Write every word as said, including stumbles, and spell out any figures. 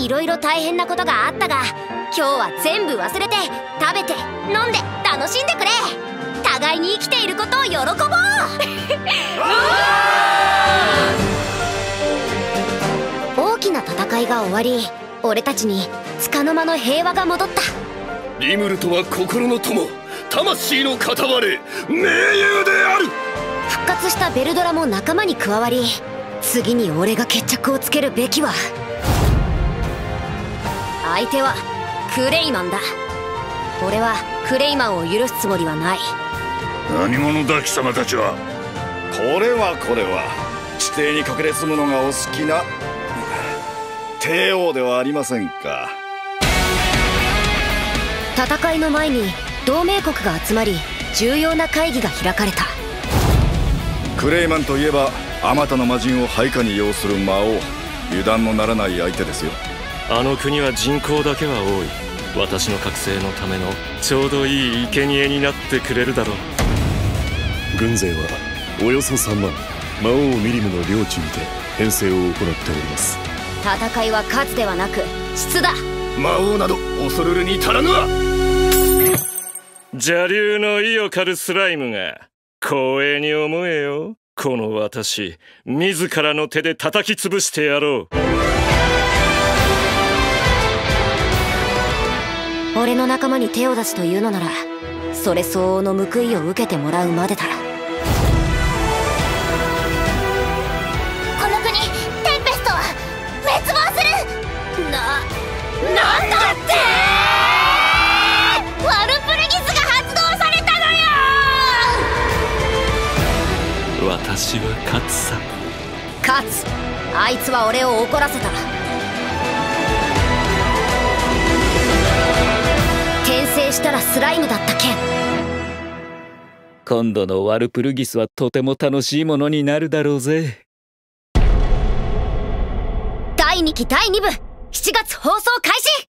いろいろ大変なことがあったが、今日は全部忘れて食べて飲んで楽しんでくれ。互いに生きていることを喜ぼう大きな戦いが終わり、俺たちに束の間の平和が戻った。 リムルとは心の友、魂の片割れ、盟友である。 復活したベルドラも仲間に加わり、次に俺が決着をつけるべきは、相手はクレイマンだ。俺はクレイマンを許すつもりはない。 何者だ貴様たちは。 これはこれは地底に隠れ住むのがお好きな帝王ではありませんか。 戦いの前に同盟国が集まり、重要な会議が開かれた。 クレイマンといえばあまたの魔人を配下に擁する魔王、油断のならない相手ですよ。 あの国は人口だけは多い。私の覚醒のためのちょうどいい生贄になってくれるだろう。 軍勢はおよそさんまん、魔王ミリムの領地にて編成を行っております。 戦いは数ではなく質だ。 魔王など恐るるに足らぬわ。 邪竜の意を狩るスライムが光栄に思えよ。この私、自らの手で叩き潰してやろう。 俺の仲間に手を出すというのなら、それ相応の報いを受けてもらうまでだ。この国テンペストは滅亡する。な、なんだって。ワルプルギスが発動されたのよ。 私は勝つさ。 勝つ。あいつは俺を怒らせた。転生したらスライムだった件。 今度のワルプルギスはとても楽しいものになるだろうぜ。 だいにきだいにぶしちがつ放送開始。